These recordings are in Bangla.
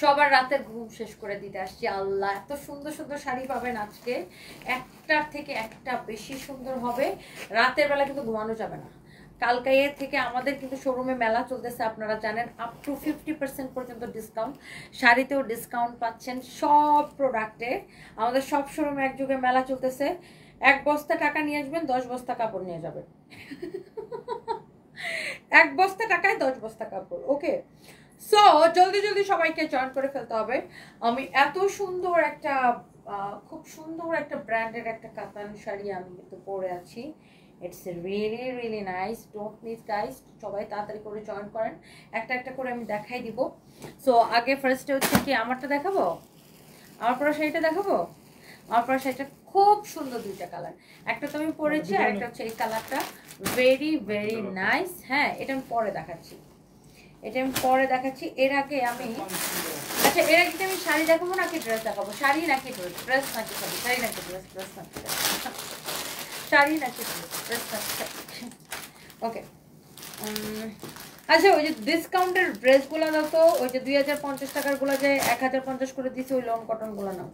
সবার রাতের ঘুম শেষ করে দিতে আসছি। আল্লাহ, এত সুন্দর সুন্দর শাড়ি পাবেন আজকে, একটার থেকে একটা বেশি সুন্দর হবে। রাতের বেলা কিন্তু ঘুমানো যাবে না। কালকে থেকে আমাদের কিন্তু শোরুমে মেলা চলতেছে, আপনারা জানেন, আপ টু 50% পর্যন্ত ডিসকাউন্ট। শাড়িতেও ডিসকাউন্ট পাচ্ছেন সব প্রোডাক্টে। আমাদের সব শোরুমে একযোগে মেলা চলতেছে। 1 বস্তা টাকা নিয়ে আসবেন, 10 বস্তা কাপড় নিয়ে যাবেন। 1 বস্তা টাকায় 10 বস্তা কাপড়। ওকে, সো জলদি জলদি সবাইকে জয়েন করে ফেলতে হবে। আমি এত সুন্দর একটা খুব সুন্দর একটা ব্র্যান্ডের একটা কাতান শাড়ি আমি কিন্তু পরে আছি। It's really really nice. Don't miss guys, সবাই তাড়াতাড়ি করে জয়েন করেন। একটা একটা করে আমি দেখাই দিব। সো আগে ফার্স্টে হচ্ছে কি আমারটা দেখাবো, আমার পরা শাড়িটা দেখাবো। আমার পরা শাড়িটা খুব সুন্দর, দুইটা কালার। একটা তো আমি পরেছি, আর একটা হচ্ছে এই কালারটা, ভেরি ভেরি নাইস। হ্যাঁ, এটা আমি পরে দেখাচ্ছি, এটা আমি পরে দেখাচ্ছি। এর আগে আমি, আচ্ছা এর আগে আমি শাড়ি দেখাবো নাকি ড্রেস দেখাবো? শাড়ি নাকি ড্রেস? ড্রেস নাকি শাড়ি? শাড়ি নাকি ড্রেস? ড্রেস নাকি শাড়ি নাকি ড্রেস? ওকে, আচ্ছা ওই যে ডিসকাউন্টের ড্রেসগুলো দাও তো, ওই যে 2050 টাকার গুলো যে 1050 করে দিছে, ওই লন কটন গুলো নাও।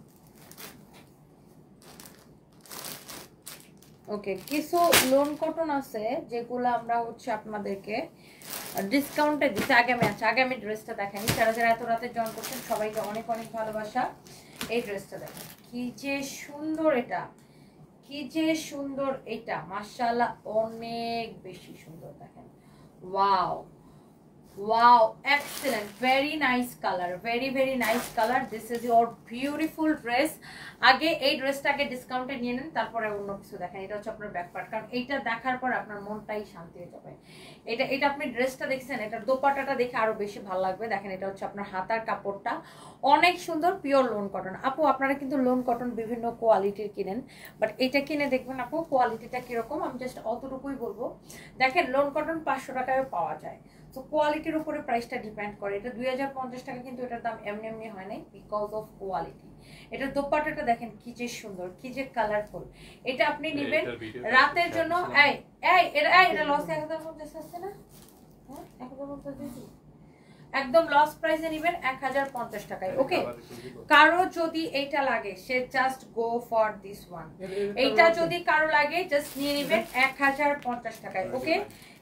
ওকে, কিছু লোন কটন আছে যেগুলো আমরা হচ্ছে আপনাদেরকে ডিসকাউন্টে দিচ্ছি। আগে আমি ড্রেসটা দেখাই। যারা যারা এত রাতে জয়েন করছেন সবাইকে অনেক অনেক ভালোবাসা। এই ড্রেসটা দেখেন, কি যে সুন্দর এটা, কি যে সুন্দর এটা, মাশাআল্লাহ অনেক বেশি সুন্দর। দেখেন, wow wow, excellent, very nice colour, very very nice colour. This is your beautiful dress. আগে এই ড্রেসটাকে ডিসকাউন্টে নিয়ে নেন, তারপরে অন্য কিছু দেখেন। এটা হচ্ছে আপনার ব্যাক পার্ট, কারণ এইটা দেখার পর আপনার মনটাই শান্তি হয়ে যাবে। এটা আপনি ড্রেসটা দেখছেন, এটার দোপাট্টাটা দেখে আরো বেশি ভালো লাগবে। দেখেন, এটা হচ্ছে আপনার হাতার কাপড়টা অনেক সুন্দর, পিওর লোন কটন। আপু আপনারা কিন্তু লোন কটন বিভিন্ন কোয়ালিটির কিনেন, বাট এটা কিনে দেখবেন আপু কোয়ালিটিটা কিরকম। আমি জাস্ট অতটুকুই বলবো। দেখেন, লোন কটন 500 টাকায় পাওয়া যায়। তো কোয়ালিটির উপরে প্রাইসটা ডিপেন্ড করে। এটা 2050 টাকা, কিন্তু এটার দাম এমনি এমনি হয় নাই, বিকজ অফ কোয়ালিটি। এটার দোপাট্টাটা দেখেন কি যে সুন্দর, কি যে কালারফুল। এটা আপনি নেবেন রাতের জন্য। এটা লস 1050 আছে না? হ্যাঁ, 1050 একদম লস প্রাইসে নেবেন 1050 টাকায়। ওকে, কারো যদি এইটা লাগে সে just go for this one. এইটা যদি কারো লাগে জাস্ট নিয়ে নেবেন 1050 টাকায়। ওকে,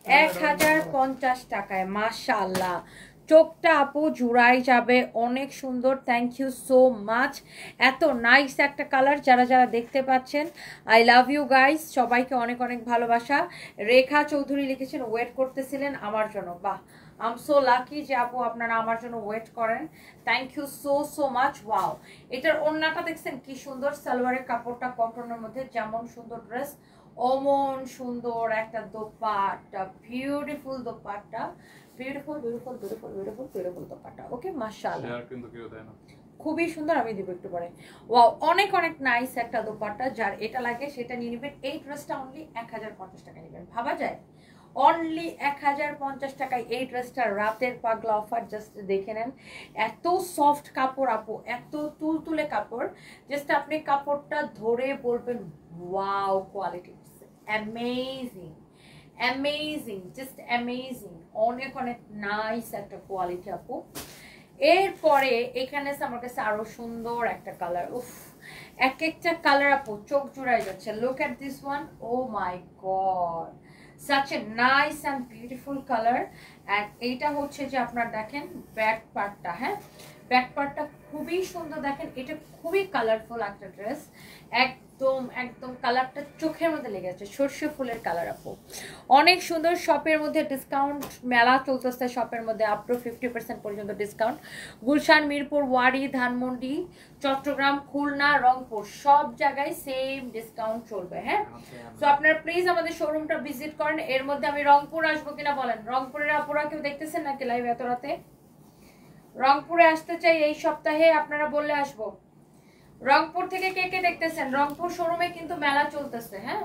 1050 টাকায়। মাশাআল্লাহ, চোখটা আপু জুড়াই যাবে, অনেক সুন্দর। Thank you so much. এত নাইস একটা কালার। যারা যারা দেখতে পাচ্ছেন, আই লাভ ইউ গাইস, সবাইকে অনেক অনেক ভালোবাসা। রেখা চৌধুরী লিখেছেন ওয়েট করতেছিলেন আমার জন্য। বাহ, আই এম সো লাকি যে আপু আপনারা আমার জন্য ওয়েট করেন। Thank you so so much. Wow, এটার ওড়নাটা দেখছেন কি সুন্দর, সালোয়ারের কাপড়টা কটনের মধ্যে, যেমন সুন্দর ড্রেস অমন সুন্দর একটা dupatta, beautiful dupatta, beautiful beautiful beautiful beautiful beautiful dupatta. Okay, মাশাআল্লাহ খুবই সুন্দর। আমি দিব একটু পরে। ওয়াও, অনেক অনেক নাইস একটা দোপাট্টা। যার এটা লাগে সেটা নিয়ে নেবেন। এই ড্রেসটা অনলি 1050 টাকা নেবেন, ভাবা যায়? অনলি 1050 টাকায় এই ড্রেসটা, রাতের পাগলা অফার। জাস্ট দেখে নেন, এত সফট কাপড় আপু, এত তুলতুলে কাপড়। জাস্ট আপনি কাপড়টা ধরে বলবেন wow, quality amazing, amazing, just amazing. অনেক অনেক নাইস একটা কোয়ালিটি আপু। এরপরে এখানে আমার কাছে আরো সুন্দর একটা কালার। উফ, এক একটা কালার আপু চোখ জুড়াই যাচ্ছে। Look at this one, oh my god, such a nice and beautiful color. and এইটা হচ্ছে যে আপনার দেখেন ব্যাক পার্টটা। হ্যাঁ, ব্যাক পার্টটা খুবই সুন্দর। দেখেন, এটা খুবই কালারফুল একটা ড্রেস। একদম একদম কালারটা চোখের মধ্যে লেগে যাচ্ছে, সর্ষে ফুলের কালার আপু, অনেক সুন্দর। শপের মধ্যে ডিসকাউন্ট মেলা চলতেছে, শপের মধ্যে আপ টু 50% পর্যন্ত ডিসকাউন্ট। গুলশান, মিরপুর, ওয়ারি, ধানমন্ডি, চট্টগ্রাম, খুলনা, রংপুর সব জায়গায় সেম ডিসকাউন্ট চলবে। হ্যাঁ, তো আপনারা প্লিজ আমাদের শোরুমটা ভিজিট করেন। এর মধ্যে আমি রংপুর আসবো কিনা বলেন? রংপুরের আপুরা কেউ দেখতেছেন নাকি লাইভ এত রাতে? রংপুরে আসতে চাই এই সপ্তাহে, আপনারা বললে আসবো। রংপুর থেকে কে কে দেখতেছেন? রংপুর শোরুমে কিন্তু মেলা চলতেছে। হ্যাঁ,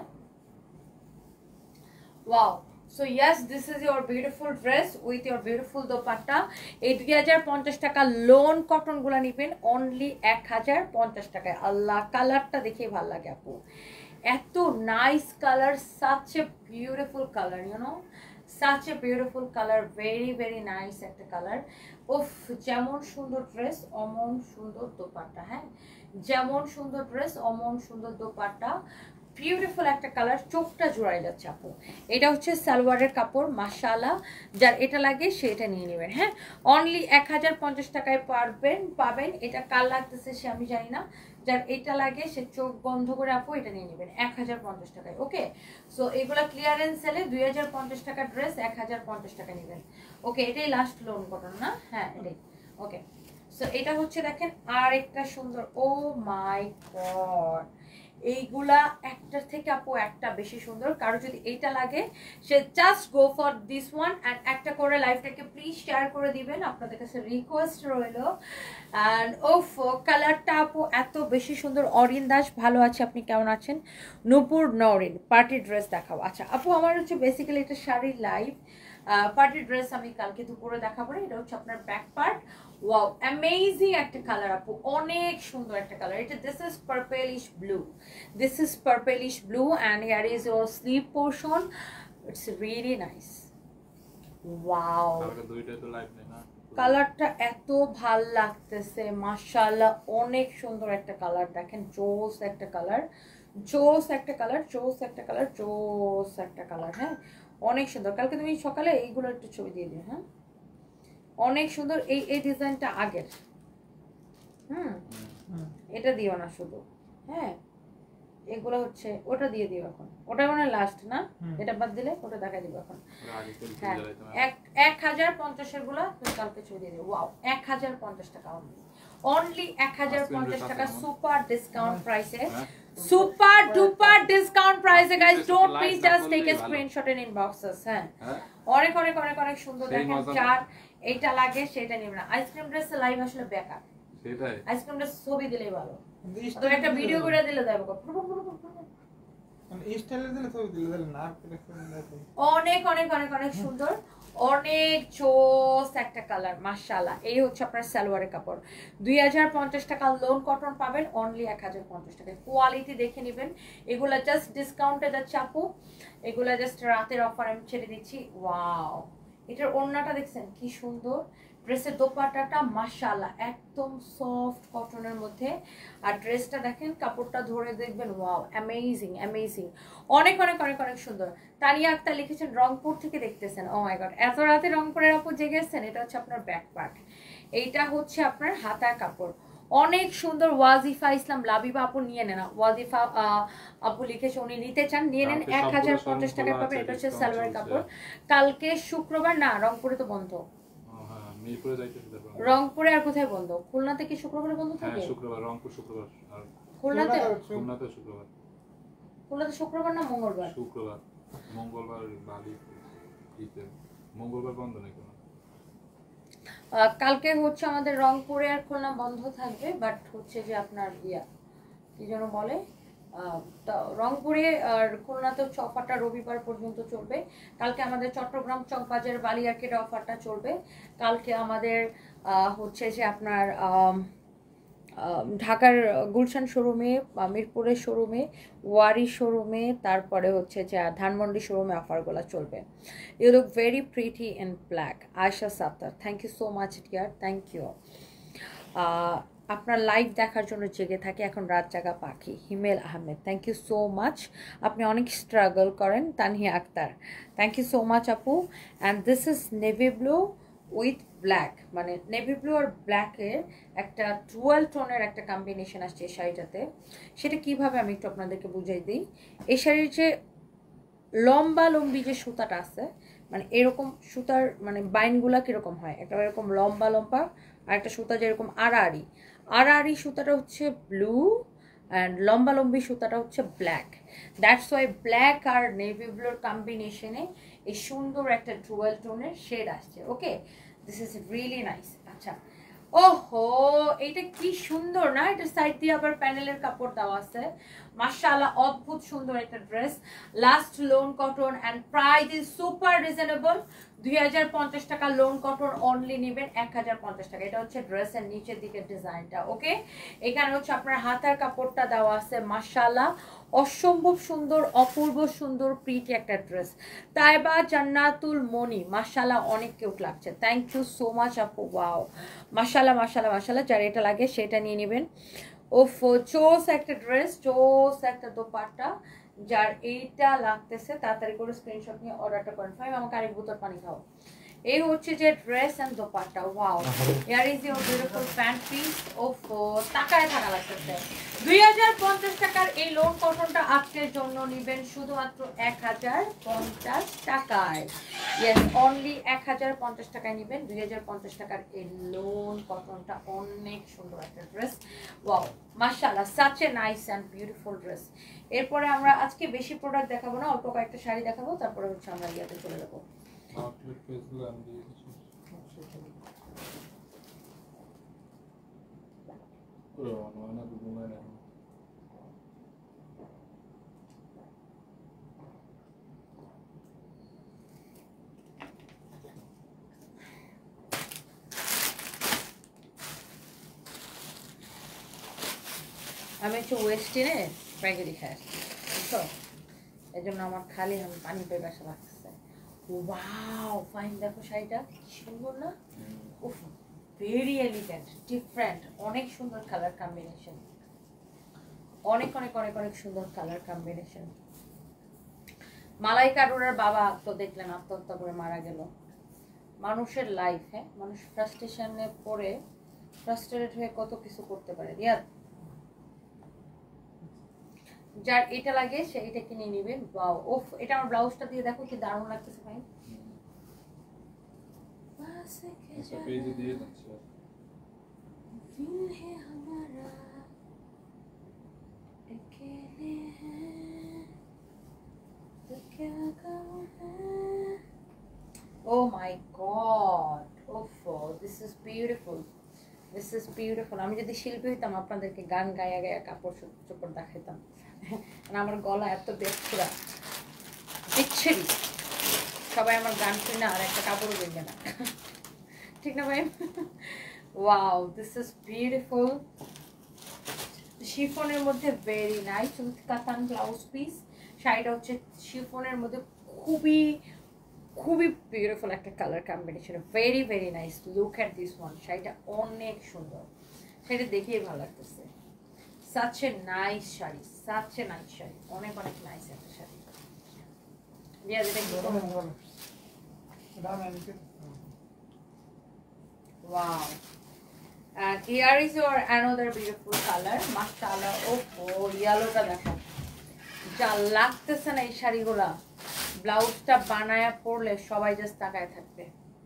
wow, so yes, this is your beautiful dress with your beautiful dupatta. এই 2050 টাকা লোন কটন গুলা নিবেন অনলি 1050 টাকায়। আল্লাহ, কালারটা দেখে ভালো লাগে আপু, এত nice colour, such a beautiful colour, you know, such a beautiful color, very very nice একটা কালার। উফ, যেমন সুন্দর ড্রেস অমন সুন্দর দোপাট্টা। হ্যাঁ, যেমন সুন্দর ড্রেস অমন সুন্দর দোপাট্টা, বিউটিফুল একটা কালার, চোখটা জোড়াই যাচ্ছে আপু। এটা হচ্ছে সালোয়ারের কাপড়, মাশাআল্লাহ। যার এটা লাগে সে এটা নিয়ে নেবেন। হ্যাঁ, অনলি 1050 টাকায় পাবেন। এটা কার লাগতেছে সে আমি জানি না, যার এটা লাগে সে চোখ বন্ধ করে আপু এটা নিয়ে নেবেন 1050 টাকায়। ওকে, সো এগুলা ক্লিয়ারেন্স সেলে 2050 টাকা ড্রেস 1050 টাকা নেবেন। ওকে, এটাই লাস্ট লোন কটন না? হ্যাঁ এটাই। ওকে, সো এটা হচ্ছে দেখেন আর একটা সুন্দর, ও মাই গড, এইগুলা একটার থেকে আপু একটা বেশি সুন্দর। কারো যদি এইটা লাগে সে just go for this one, and একটা করে লাইভটাকে প্লিজ শেয়ার করে দিবেন, আপনাদের কাছে রিকোয়েস্ট রইলো। অ্যান্ড ওফ, কালারটা আপু এত বেশি সুন্দর। অরিন দাস, ভালো আছে, আপনি কেমন আছেন? নূপুর নরিন, পার্টি ড্রেস দেখাও। আচ্ছা আপু, আমার হচ্ছে বেসিক্যালি এটা শাড়ির লাইভ, পার্টি ড্রেস আমি কালকে দুপুরে দেখাবো। এটা হচ্ছে আপনার ব্যাক পার্ট। ওয়াও, অ্যামেজিং একটা কালার আপু, অনেক সুন্দর একটা কালার। এটা this is purplish blue, this is purplish blue, and here is your sleeve portion. It's really nice. Wow, কালারটা এত ভাল লাগতেছে, মাশাআল্লাহ, অনেক সুন্দর একটা কালার। দেখেন, জোস একটা কালার, জোস একটা কালার, জোস একটা কালার, জোস একটা কালার। হ্যাঁ, অনেক সুন্দর। কালকে তুমি সকালে এইগুলো একটু ছবি দিয়ে দিও। হ্যাঁ, অনেক সুন্দর। এই ডিজাইনটা আগের। এটা দিও না শুধু। হ্যাঁ, এগুলো হচ্ছে, ওটা দিয়ে দিও এখন, ওটা মানে লাস্ট না, এটা বাদ দিলে ওটা দেখা দিবে এখন। হ্যাঁ, 1050 এর গুলা তুমি কালকে ছবি দিয়ে দিও। ওয়াও, 1050 টাকা অনলি 1050 টাকা, সুপার ডিসকাউন্ট প্রাইসে, সুপার ডুপার ডিসকাউন্ট প্রাইসে guys. Don't please just take a screenshot in inboxes. হ্যাঁ, অনেক অনেক অনেক অনেক সুন্দর। দেখেন, চার এইটা লাগে সেটা নেবেন না। আইসক্রিম ড্রেস লাইভ আসলে বেকার, সেটাই। আইসক্রিম ড্রেস ছবি দিলেই ভালো, তো একটা ভিডিও করে দিলে দেব। এই স্টাইলে দিলে ছবি দিলে না, অনেক অনেক অনেক অনেক সুন্দর, অনেক জোস একটা কালার, মাশাআল্লাহ। এই হচ্ছে আপনার সালোয়ারের কাপড়। 2050 টাকা লোন কটন পাবেন অনলি 1050 টাকায়। কোয়ালিটি দেখে নেবেন। এগুলা জাস্ট ডিসকাউন্টে যাচ্ছে আপু, এগুলা জাস্ট রাতের অফার আমি ছেড়ে দিচ্ছি। ওয়াও, এটার ওড়নাটা দেখছেন কি সুন্দর, ড্রেসের দোপাট্টাটা মাশাআল্লাহ একদম সফট কটনের মধ্যে, আর ড্রেসটা দেখেন, কাপড়টা ধরে দেখবেন, ওয়াও, অ্যামেজিং অ্যামেজিং, অনেক অনেক অনেক অনেক সুন্দর। তানিয়া আক্তার লিখেছেন রংপুর থেকে দেখতেছেন। ও মাই গড, এত রাতে রংপুরের আপু জেগেছেন। এটা হচ্ছে আপনার ব্যাক পার্ট, এইটা হচ্ছে আপনার হাতার কাপড়, অনেক সুন্দর। ওয়াজিফা ইসলাম লাবিবা আপু নিয়ে নেন, ওয়াজিফা আপু লিখেছে উনি নিতে চান, নিয়ে নেন, 1050 টাকা পাবেন। এটা হচ্ছে সালোয়ারের কাপড়। কালকে শুক্রবার না, রংপুরে তো বন্ধ, মিরপুরে যাইতেছি। রংপুরে আর কোথায় বন্ধ? খুলনাতে কি শুক্রবারে বন্ধ থাকে? হ্যাঁ, শুক্রবার, রংপুর শুক্রবার, আর খুলনাতে শুক্রবার। খুলনাতে শুক্রবার না মঙ্গলবার? শুক্রবার, মঙ্গলবার বালি দিতে, মঙ্গলবার বন্ধ নাকি? কালকে হচ্ছে আমাদের রংপুরে আর খুলনা বন্ধ থাকবে, বাট হচ্ছে যে আপনার কি যেন বলে, রংপুরে আর খুলনাতে হচ্ছে অফারটা রবিবার পর্যন্ত চলবে। কালকে আমাদের চট্টগ্রাম চকবাজার বালিয়ারকেট অফারটা চলবে। কালকে আমাদের হচ্ছে যে আপনার ঢাকার গুলশান শোরুমে, মিরপুরের শোরুমে, ওয়ারি শোরুমে, তারপরে হচ্ছে যে ধানমন্ডি শোরুমে অফারগুলো চলবে। You look very pretty in black. Ayesha Sattar, thank you so much dear, thank you. আপনার লাইভ দেখার জন্য জেগে থাকে এখন রাত জাগা পাখি। Himel Ahmed, thank you so much, আপনি অনেক স্ট্রাগল করেন। Tanhia Akter, thank you so much আপু। And this is navy blue with black, মানে নেভি ব্লু আর ব্ল্যাকের একটা ডুয়াল টোনের একটা কম্বিনেশন আসছে এই শাড়িটাতে। সেটা কিভাবে আমি একটু আপনাদেরকে বুঝাই দিই। এই শাড়ির যে লম্বা লম্বি যে সুতাটা আছে, মানে এরকম সুতার মানে বাইনগুলা কিরকম হয়, একটা এরকম লম্বা লম্বা, আর একটা সুতা যেরকম আড়াআড়ি, আড়াআড়ি সুতাটা হচ্ছে ব্লু, অ্যান্ড লম্বা লম্বি সুতাটা হচ্ছে ব্ল্যাক। দ্যাটস ওয়াই ব্ল্যাক আর নেভি ব্লুর কম্বিনেশনে এই সুন্দর একটা ডুয়াল টোনের শেড আসছে। Okay, this is really nice. আচ্ছা, ওহো, এইটা কি সুন্দর না, এটা সাইড দিয়ে আবার প্যানেলের কাপড় দেওয়া আছে, মাশাআল্লাহ, অদ্ভুত সুন্দর একটা ড্রেস। Last lawn cotton, and price is super reasonable, 2050 টাকা লোন কটন অনলি নেবেন 1050 টাকা। এটা হচ্ছে ড্রেসের নিচের দিকের ডিজাইনটা। ওকে, এখানে হচ্ছে আপনার হাতার কাপড়টা দেওয়া আছে মাশাআল্লাহ, অসম্ভব সুন্দর, অপূর্ব সুন্দর প্রিটি একটা ড্রেস। তাইবা জান্নাতুল মনি, মাশাআল্লাহ অনেক কিউট লাগছে, থ্যাংক ইউ সো মাচ আপু। ওয়াও, মাশাআল্লাহ মাশাআল্লাহ মাশাআল্লাহ, যার এটা লাগে সেটা নিয়ে নেবেন। ওফ, চোস একটা ড্রেস, চোস একটা দোপাট্টা, যার এইটা লাগতেছে তাড়াতাড়ি করে স্ক্রিনশট নিয়ে অর্ডারটা করেন। ফাইভ, আমাকে আরেক বোতল পানি খাও। এই হচ্ছে যে dress and dupatta. Wow, here is your beautiful pant piece. ওফ, টাকায় থাকা লাগতেছে। 2050 টাকার এই লোন কটনটা আজকের জন্য নেবেন শুধুমাত্র 1050 টাকায়। ইয়েস, অনলি 1050 টাকায় নেবেন 2050 টাকার এই লোন কটনটা। অনেক সুন্দর একটা ড্রেস। ওয়াও, মাশাআল্লাহ, such a nice and beautiful dress. এরপরে আমরা আজকে বেশি প্রোডাক্ট দেখাবো না, অল্প কয়েকটা শাড়ি দেখাবো, তারপরে হচ্ছে আমরা ইয়াতে চলে যাবো। আমি একটু ওয়েস্টিনে প্যাকেটি খাই, বুঝছো, এই জন্য আমার খালি আমি পানি পেয়ে বাসা লাগতেছে। ওয়াও ফাইন, দেখো শাড়িটা সুন্দর না? উফ, ভেরি এলিগেন্ট, ডিফারেন্ট, অনেক সুন্দর কালার কম্বিনেশন, অনেক অনেক অনেক অনেক সুন্দর কালার কম্বিনেশন। মালাইকা আরোরার বাবা তো দেখলেন আত্মহত্যা করে মারা গেল। মানুষের লাইফ, হ্যাঁ, মানুষ ফ্রাস্ট্রেশনে পড়ে ফ্রাস্ট্রেটেড হয়ে কত কিছু করতে পারে। রিয়াদ, যার এটা লাগে সে এটা কিনে নেবেন। ওয়াও, ওফ, এটা আমার ব্লাউজটা দিয়ে দেখো কি দারুণ লাগতেছে ভাই। Oh my God, this is beautiful, this is beautiful. আমি যদি শিল্পী হইতাম আপনাদেরকে গান গায়া গায়া কাপড় চোপড় দেখাইতাম। আমার গলা এত বেচ্ছুরা বিচ্ছিরি, সবাই আমার গান শুনে আর একটা কাপড়ও কিনবে না, ঠিক না ভাই? ওয়াও, দিস ইজ বিউটিফুল, শিফনের মধ্যে very nice with katan blouse piece. শাড়িটা হচ্ছে শিফনের মধ্যে খুবই খুবই বিউটিফুল একটা colour combination, very very nice. Look at this one, শাড়িটা অনেক সুন্দর, শাড়িটা দেখেই ভালো লাগতেছে। Such a nice sari, such a nice sari, অনেক অনেক নাইস একটা শাড়ি। রিয়াজ, এটা কি wow, and here is your another beautiful color, mashallah. Oh, yellowটা দেখো, যা লাগতেছে না এই শাড়িগুলা, ব্লাউজটা বানায়া পরলে সবাই জাস্ট তাকায় থাকবে।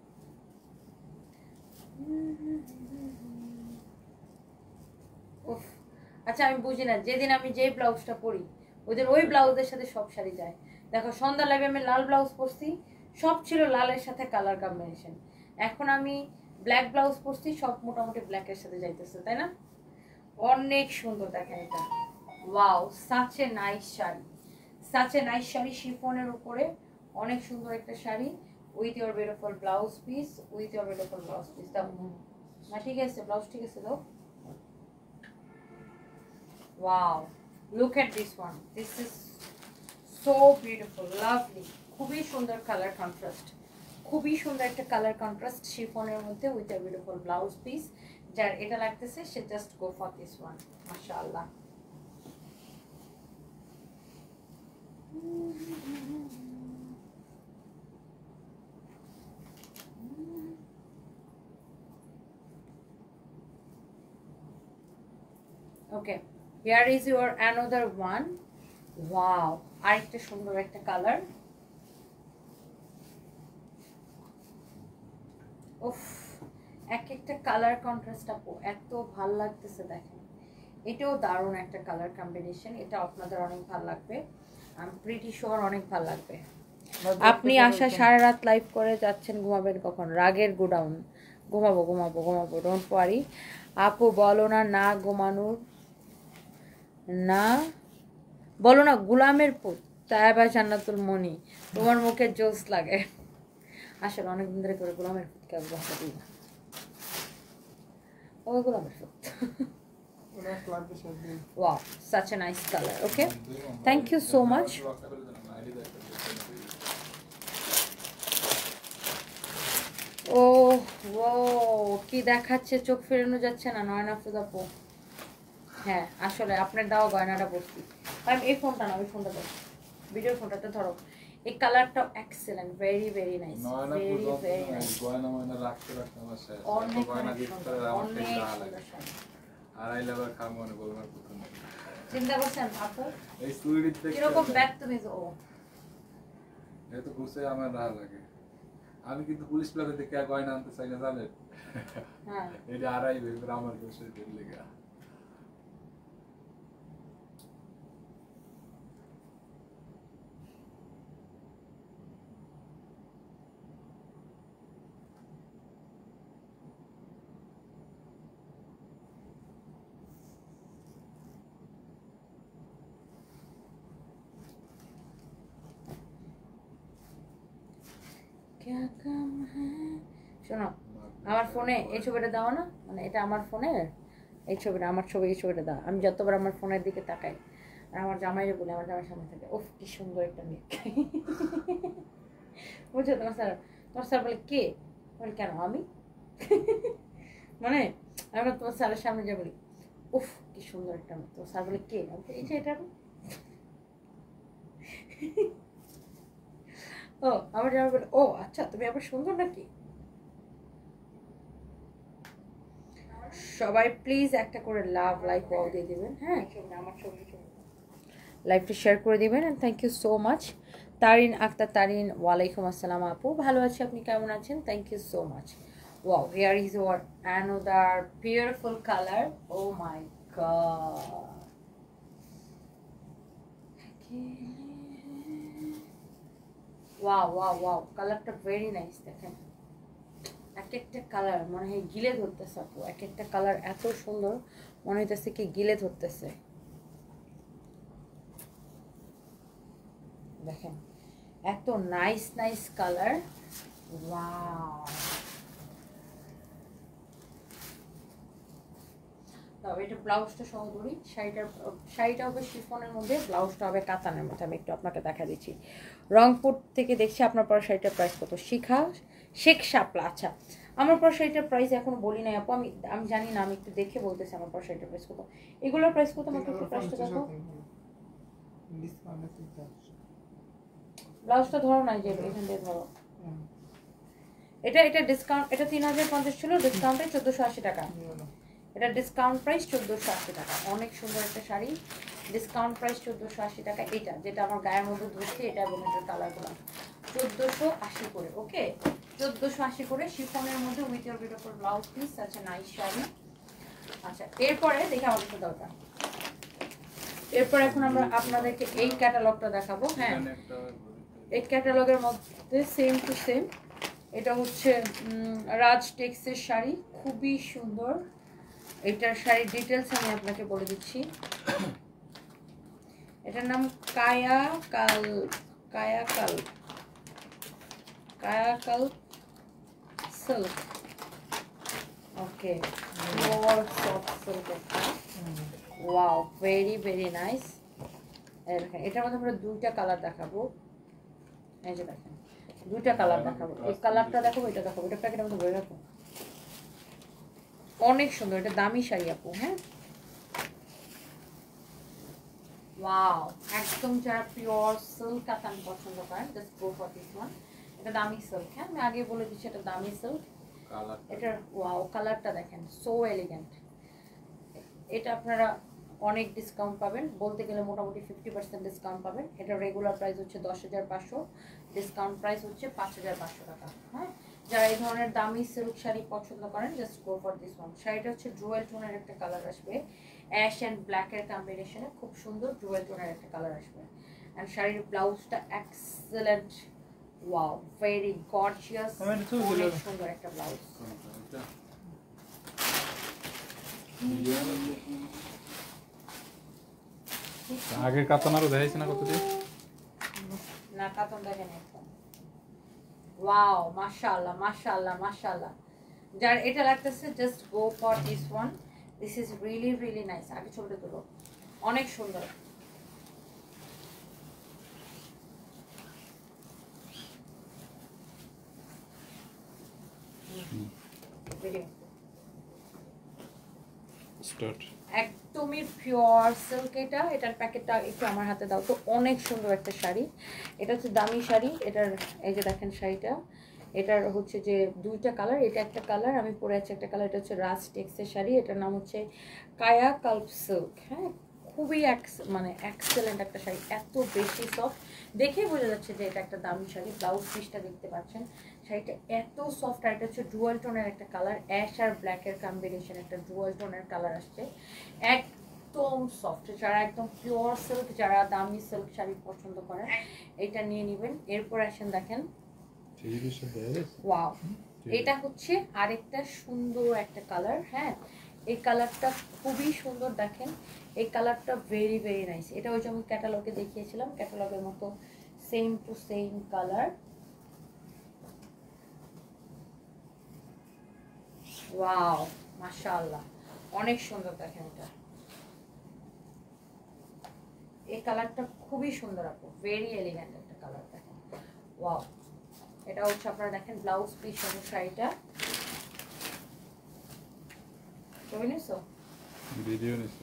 উফ, আচ্ছা আমি বুঝি না, যেদিন আমি যে ব্লাউজটা পরি ওদের ওই ব্লাউজের সাথে সব শাড়ি যায়। দেখো সন্ধ্যা লাইভে আমি লাল ব্লাউজ পরছি, সব ছিল লালের সাথে কালার কম্বিনেশন। এখন আমি ব্ল্যাক ব্লাউজ পরছি, সব মোটামুটি ব্ল্যাকের সাথে যাইতেছে, তাই না? অনেক সুন্দর দেখেন এটা। Wow, such a nice sari, such a nice sari, শিফনের উপরে অনেক সুন্দর একটা sari with your beautiful blouse piece, with your beautiful blouse piece. দাও না, ঠিক আছে, ব্লাউজ ঠিক আছে, দাও। Wow, look at this one, this is so beautiful, lovely, খুবই সুন্দর কালার কন্ট্রাস্ট, খুবই সুন্দর একটা কালার কন্ট্রাস্ট শিফনের মধ্যে with a beautiful blouse piece. যার এটা লাগতেছে সে just go for this one, মাশাআল্লাহ। Okay, here is your another one. Wow, আরেকটা সুন্দর একটা কালার। উফ, এক একটা কালার কন্ট্রাস্ট আপু এত ভাল লাগতেছে, দেখেন এটাও দারুণ একটা কালার কম্বিনেশন, এটা আপনাদের অনেক ভালো লাগবে, আমি প্রিটি শিওর অনেক ভালো লাগবে। আপনি আশা সারা রাত লাইভ করে যাচ্ছেন, ঘুমাবেন কখন? রাগের গোডাউন, ঘুমাবো ঘুমাবো ঘুমাবো, ডোন্ট ওয়ারি আপু। বলো না না ঘুমানোর, না বলো না গোলামের পুত, তাইবা জান্নাতুল মনি, তোমার মুখে জোস লাগে। আসলে অনেকদিন ধরে করে গোলামের ফুটকে ব্যবহার দিই না, ওই গোলামের ফুট। Wow, such a nice color. Okay, thank you so much. ও ও কি দেখাচ্ছে, চোখ ফেরানো যাচ্ছে না নয়না ফুদাপু। হ্যাঁ আসলে আপনার দেওয়া গয়নাটা পড়ছি। আমি এই ফোনটা না, ওই ফোনটা ধরো, ভিডিও ফোনটাতে ধরো। এই কালারটাও excellent, very very nice, very very nice. গয়না ময়না রাখতে রাখতে আমার শেষ। অনেক গয়না গিফট করে আমার অনেক থেকে সুন্দর শাড়ি। আর আই লাভ খামো না বলবার কথা না। চিন্তা করছেন আপু এই সুইট থেকে কিরকম ব্যাগ তুমি ও এই তো ঘুষে আমার রাহ লাগে। আমি কিন্তু পুলিশ প্লাজা থেকে গয়না আনতে চাই না জানেন। হ্যাঁ এটা আড়াই বের আমার ঘুষে দিল লেগা। শোনো আমার ফোনে এই ছবিটা দাও না, মানে এটা আমার ফোনের এই ছবিটা, আমার ছবি এই ছবিটা দাও। আমি যতবার আমার ফোনের দিকে তাকাই আর আমার জামাইরে বলি, আমার জামাই সামনে থাকে, ওফ কি সুন্দর একটা মেয়ে। বুঝছো তোমার স্যার বলে কে, বলে কেন আমি, মানে আমরা তোমার স্যারের সামনে যা বলি উফ কি সুন্দর একটা মেয়ে, তোমার স্যার বলে কে, আমি এই যে এটা। ও আমার জামাই বলে ও আচ্ছা তুমি আবার সুন্দর নাকি। সবাই প্লিজ একটা করে লাভ লাইক ওয়াও দিয়ে দিবেন। হ্যাঁ আমার ছবি লাইভটা শেয়ার করে দিবেন। And thank you so much. Tarin Akter Tarin, ওয়ালাইকুম আসসালাম আপু, ভালো আছি, আপনি কেমন আছেন? Thank you so much. Wow here is your another beautiful colour. Oh my god, wow wow wow, কালারটা ভেরি নাইস। দেখেন এক একটা কালার মনে হয় গিলে ধরতেছে আপু, এক একটা কালার এত সুন্দর মনে হইতেছে কি গিলে ধরতেছে। দেখেন এত নাইস নাইস কালার, ওয়াও। তবে এটা ব্লাউজটা সহ ধরি, শাড়িটা হবে শিফনের মধ্যে, ব্লাউজটা হবে কাতানের মধ্যে। আমি একটু আপনাকে দেখা দিচ্ছি। রংপুর থেকে দেখছি আপনার পর শাড়িটার প্রাইস কত? শেখ শাপলা, আচ্ছা। আমার পর শাড়িটার প্রাইস এখনো বলি নাই আপু, আমি জানি না, আমি একটু দেখে বলতেছি আমার পর শাড়িটার প্রাইস কত। এগুলোর প্রাইস কত? আমার প্রাইসটা দেখো, ব্লাউজটা ধরো না, যে এখান দিয়ে ধরো। এটা ডিসকাউন্ট, এটা 3050 ছিল, ডিসকাউন্টে 1480 টাকা। এটা ডিসকাউন্ট প্রাইস 1480 টাকা। অনেক সুন্দর একটা শাড়ি, ডিসকাউন্ট প্রাইস 1480 টাকা। এটা যেটা আমার গায়ের মধ্যে ধরছে এটা এবং এটার কালারগুলো 1480 করে। ওকে 1480 করে শিফনের মধ্যে with your beautiful blouse piece. আচ্ছা নাইস শাড়ি। আচ্ছা এরপরে দেখে আমাদের তো দরকার। এরপর এখন আমরা আপনাদেরকে এই ক্যাটালগটা দেখাবো। হ্যাঁ এই ক্যাটালগের মধ্যে সেম টু সেম, এটা হচ্ছে রাজ টেক্সের শাড়ি, খুবই সুন্দর। এটার শাড়ির ডিটেলস আমি আপনাকে বলে দিচ্ছি। এটার নাম কায়াকাল silk. Okay pure soft silk একটা, ওয়াও ভেরি ভেরি নাইস। দেখেন এটার মধ্যে আমরা দুইটা কালার দেখাবো। এই যে দেখেন দুইটা কালার দেখাবো, এই কালারটা দেখাবো, এটা দেখাবো। এটা প্যাকেটের মধ্যে ভরে রাখো। অনেক সুন্দর, এটা দামি শাড়ি আপু। হ্যাঁ ওয়াও, একদম যারা পিওর সিল্ক কাতান পছন্দ করেন just go for this one. এটা দামি সিল্ক। হ্যাঁ আমি আগে বলে দিচ্ছি এটা দামি সিল্ক। এটার ওয়াও কালারটা দেখেন, সো এলিগেন্ট। এটা আপনারা অনেক ডিসকাউন্ট পাবেন, বলতে গেলে মোটামুটি 50% ডিসকাউন্ট পাবেন। এটা রেগুলার প্রাইস হচ্ছে 10,500, ডিসকাউন্ট প্রাইস হচ্ছে 5,500 টাকা। হ্যাঁ যারা এই ধরনের দামি সিল্ক শাড়ি পছন্দ করেন just go for this one. শাড়িটা হচ্ছে ডুয়েল টোনের একটা কালার আসবে, অ্যাশ অ্যান্ড ব্ল্যাকের কম্বিনেশনে খুব সুন্দর ডুয়েল টোনের একটা কালার আসবে। অ্যান্ড শাড়ির ব্লাউজটা এক্সেলেন্ট, ওয়াও ভেরি গর্জিয়াস, অনেক সুন্দর একটা ব্লাউজ। আগের কাতান আরো দেখাইছে না কত দিয়ে? না কাতান দেখেন এখন ওয়াও মাশাআল্লাহ মাশাআল্লাহ মাশাআল্লাহ। যার এটা লাগতেছে just go for this one, this is really really nice. আগে ছবিটা তুলো, অনেক সুন্দর। স্টার্ট। একদমই পিওর সিল্ক এটা। এটার প্যাকেটটা একটু আমার হাতে দাও তো। অনেক সুন্দর একটা শাড়ি, এটা হচ্ছে দামি শাড়ি। এটার এই যে দেখেন শাড়িটা, এটার হচ্ছে যে দুইটা কালার, এটা একটা কালার, আমি পরে আছি একটা কালার। এটা হচ্ছে রাজ টেক্সের শাড়ি, এটার নাম হচ্ছে কায়া কাল্প সিল্ক। হ্যাঁ, খুবই মানে এক্সেলেন্ট একটা শাড়ি, এত বেশি সফট, দেখেই বোঝা যাচ্ছে যে এটা একটা দামি শাড়ি। ব্লাউজ পিসটা দেখতে পাচ্ছেন, শাড়িটা এত সফট। আর এটা হচ্ছে ডুয়াল টোনের একটা কালার, অ্যাশ আর ব্ল্যাকের কম্বিনেশন, একটা ডুয়াল টোনের কালার আসছে, একদম সফট। যারা একদম পিওর সিল্ক, যারা দামি সিল্ক শাড়ি পছন্দ করেন, এটা নিয়ে নেবেন। এরপর আসেন দেখেন, ওয়াও, এটা হচ্ছে আরেকটা সুন্দর একটা কালার। হ্যাঁ, এই কালারটা খুবই সুন্দর, দেখেন এই কালারটা ভেরি ভেরি নাইস। এটা ওই যে আমি ক্যাটালগে দেখিয়েছিলাম, ক্যাটালগের মতো same to same colour. Wow মাশাআল্লাহ, অনেক সুন্দর। দেখেন এটা, এই কালারটা খুবই সুন্দর আপু, ভেরি এলিগেন্ট একটা কালার। দেখেন ওয়াও, এটা হচ্ছে আপনারা দেখেন ব্লাউজ পিস এবং শাড়িটা। ছবি নিছো? ভিডিও নিছি।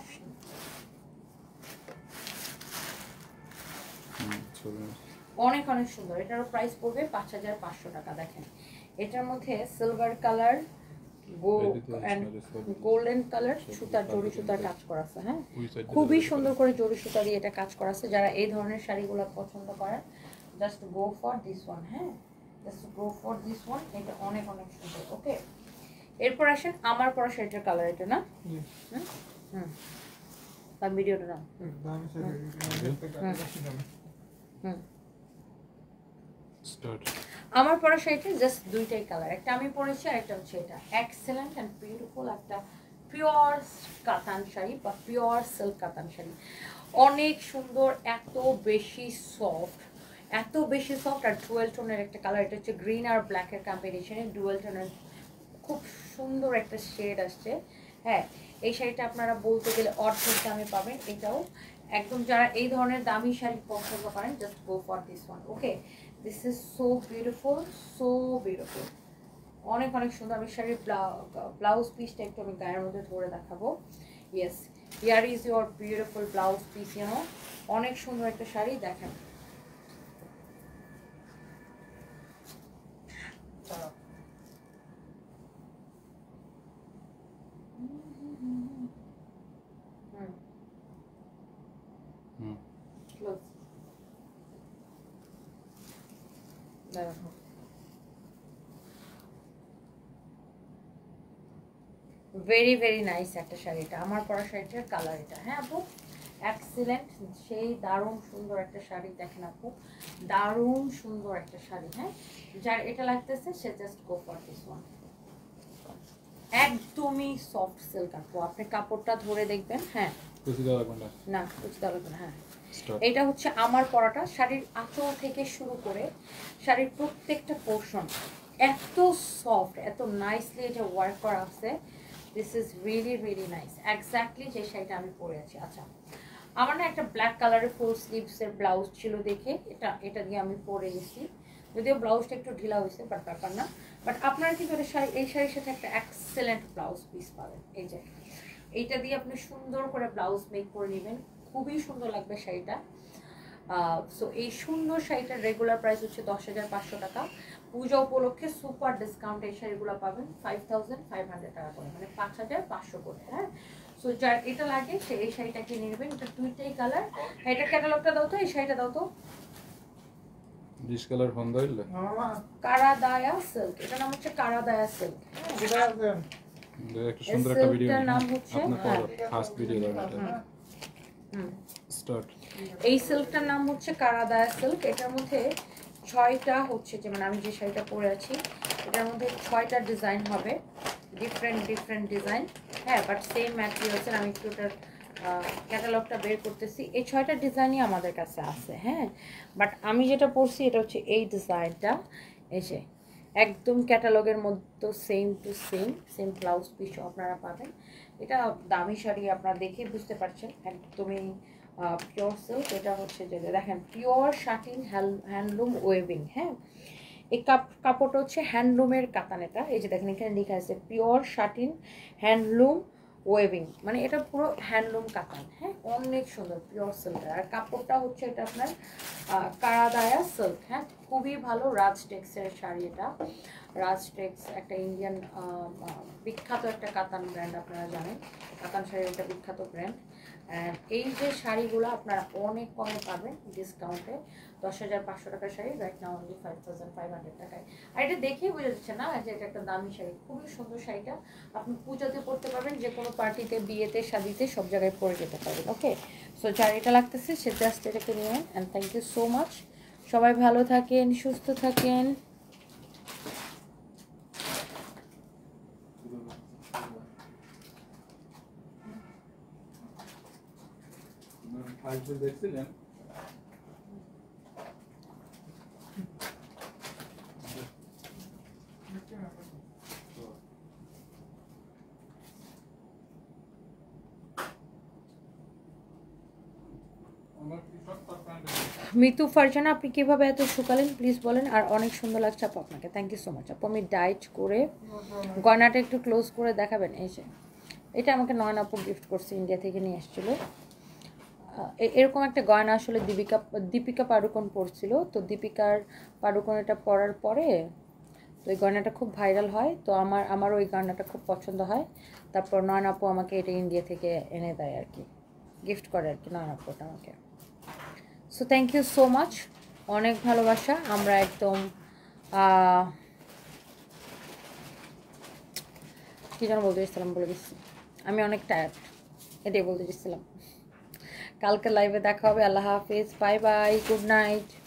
অনেক অনেক সুন্দর। এটারও প্রাইস পড়বে 5500 টাকা। দেখেন এটার মধ্যে সিলভার কালার, গোল্ডেন কালার সুতার, জড়ি সুতার কাজ করা আছে। হ্যাঁ, খুবই সুন্দর করে জড়ি সুতা দিয়ে এটা কাজ করা আছে। যারা এই ধরনের শাড়িগুলো পছন্দ করেন, just go for this one. হ্যাঁ, just go for this one, এটা অনেক অনেক সুন্দর। ওকে, এরপর আসেন আমার পরা শাড়িটার কালার, এটা না? হুম হুম, তার ভিডিওটা না। হুম, স্টার্ট। আমার পরা শাড়িটা জাস্ট দুইটাই কালার, একটা আমি পরেছি আর একটা হচ্ছে এটা। এক্সেলেন্ট অ্যান্ড বিউটিফুল একটা পিওর কাতান শাড়ি বা পিওর সিল্ক কাতান শাড়ি, অনেক সুন্দর, এত বেশি সফট, এত বেশি সফট। আর ডুয়েল টোনের একটা কালার, এটা হচ্ছে গ্রিন আর ব্ল্যাকের কম্বিনেশনে ডুয়েল টোনের খুব সুন্দর একটা শেড আসছে। হ্যাঁ, এই শাড়িটা আপনারা বলতে গেলে অর্ধেক দামে পাবেন। এটাও একদম, যারা এই ধরনের দামি শাড়ি পছন্দ করেন, just go for this one. Okay, this is so beautiful, so beautiful, অনেক অনেক সুন্দর। আমি শাড়ির ব্লাউজ পিসটা একটু আমি গায়ের মধ্যে ধরে দেখাবো। Yes, here is your beautiful blouse piece, you know, অনেক সুন্দর একটা শাড়ি। দেখেন ভেরি ভেরি নাইস একটা শাড়ি। এটা আমার পরা শাড়িটার কালার এটা। হ্যাঁ আপু, এক্সিলেন্ট, সেই দারুণ সুন্দর একটা শাড়ি। দেখেন আপু, দারুণ সুন্দর একটা শাড়ি। হ্যাঁ, যার এটা লাগতেছে সে just go for this one. একদমই সফট সিল্ক আপু, আপনি কাপড়টা ধরে দেখবেন। হ্যাঁ, না কুচি দেওয়া লাগবে না। হ্যাঁ, এটা হচ্ছে আমার পরাটা। শাড়ির আঁচল থেকে শুরু করে শাড়ির প্রত্যেকটা পোর্শন এত সফট, এত নাইসলি এটা ওয়ার্ক করা আছে। This is really really nice, exactly যে শাড়িটা আমি পরে আছি। আচ্ছা, আমার না একটা ব্ল্যাক কালারের ফুল স্লিভসের ব্লাউজ ছিল, দেখে এটা দিয়ে আমি পরে নিছি। যদিও ব্লাউজটা একটু ঢিলা হয়েছে, বাট ব্যাপার না। বাট আপনারা কিন্তু এই শাড়ির সাথে একটা এক্সেলেন্ট ব্লাউজ পিস পাবেন। এই যে এইটা দিয়ে আপনি সুন্দর করে ব্লাউজ মেক করে নেবেন, খুবই সুন্দর লাগবে শাড়িটা। সো এই সুন্দর শাড়িটার রেগুলার প্রাইস হচ্ছে 10,500 টাকা। পূজা উপলক্ষে সুপার ডিসকাউন্ট এই শাড়িগুলো পাবেন 5,500 টাকা করে, মানে 5,500 করে। হ্যাঁ, সো যার এটা লাগে সে এই শাড়িটা কিনে নেবেন। এটা দুইটাই কালার। এটা ক্যাটালগটা দাও তো, এই শাড়িটা দাও তো। ডিশ কালার ফোন দিলে কারাদায়া সিল্ক, এটা নাম হচ্ছে কারাদায়া সিল্ক। একটা সুন্দর একটা ভিডিও নাম হচ্ছে আপনার ফার্স্ট ভিডিও দাও স্টার্ট। এই সিল্কটার নাম হচ্ছে কারাদায়া সিল্ক। এটার মধ্যে 6টা হচ্ছে, যেমন আমি যে শাড়িটা পরে আছি এটার মধ্যে 6টা ডিজাইন হবে, ডিফারেন্ট ডিফারেন্ট ডিজাইন। হ্যাঁ, বাট সেম ম্যাটেরিয়ালসের। আমি একটু ওটার ক্যাটালগটা বের করতেছি। এই 6টা ডিজাইনই আমাদের কাছে আছে। হ্যাঁ, বাট আমি যেটা পরছি এটা হচ্ছে এই ডিজাইনটা। এসে একদম ক্যাটালগের মধ্যে সেম টু সেম ব্লাউজ পিসও আপনারা পাবেন। এটা দামি শাড়ি, আপনারা দেখে বুঝতে পারছেন একদমই পিওর সিল্ক। এটা হচ্ছে যে দেখেন পিওর শাটিন হ্যান্ডলুম ওয়েভিং। হ্যাঁ, এই কাপড়টা হচ্ছে হ্যান্ডলুমের কাতান। এটা এই যে দেখেন এখানে লেখা আছে পিওর শাটিন হ্যান্ডলুম ওয়েভিং, মানে এটা পুরো হ্যান্ডলুম কাতান। হ্যাঁ, অনেক সুন্দর পিওর সিল্ক। আর কাপড়টা হচ্ছে এটা আপনার কারাদায়া সিল্ক। হ্যাঁ, খুবই ভালো। রাজটেক্সের শাড়ি এটা। রাজটেক্স একটা ইন্ডিয়ান বিখ্যাত একটা কাতান ব্র্যান্ড, আপনারা জানেন কাতান শাড়ির একটা বিখ্যাত ব্র্যান্ড। অ্যান্ড এই যে শাড়িগুলো আপনারা অনেক কমে পাবেন ডিসকাউন্টে। 10,500 টাকার শাড়ি রাইট নাও অনলি 5,500 টাকায়। আর এটা দেখেই বোঝা যাচ্ছে না যে এটা একটা দামি শাড়ি। খুবই সুন্দর শাড়িটা, আপনি পূজাতে পরতে পারবেন, যে কোনো পার্টিতে, বিয়েতে, শাদিতে সব জায়গায় পরে যেতে পারবেন। ওকে, সো যার এটা লাগতেছে সে জাস্ট এটাকে নিয়ে নেন। And thank you so much. সবাই ভালো থাকেন, সুস্থ থাকেন। দেখছিলেন মিতু ফারজানা, আপনি কিভাবে এত শুকালেন প্লিজ বলেন। আর অনেক সুন্দর লাগছে আপু আপনাকে, থ্যাংক ইউ সো মাচ আপু। আমি ডাইট করে গয়নাটা একটু ক্লোজ করে দেখাবেন। এই যে এটা আমাকে নয়ন আপু গিফট করছে, ইন্ডিয়া থেকে নিয়ে এসেছিলো। এরকম একটা গয়না আসলে দীপিকা পাড়ুকোন পরছিল। তো দীপিকার পাড়ুকোন এটা পরার পরে তো এই গয়নাটা খুব ভাইরাল হয়। তো আমার ওই গয়নাটা খুব পছন্দ হয়। তারপর নয়ন আপু আমাকে এটা ইন্ডিয়া থেকে এনে দেয় আর কি, গিফট করে আর কি নয়ন আপুটা আমাকে। So thank you so much, অনেক ভালোবাসা। আমরা একদম কী যেন বলতে চাইছিলাম, বলে গেছি। আমি অনেক টায়ার্ড, এটাই বলতে চাইছিলাম। কালকে লাইভে দেখা হবে। আল্লাহ হাফিজ, বাই বাই, গুড নাইট।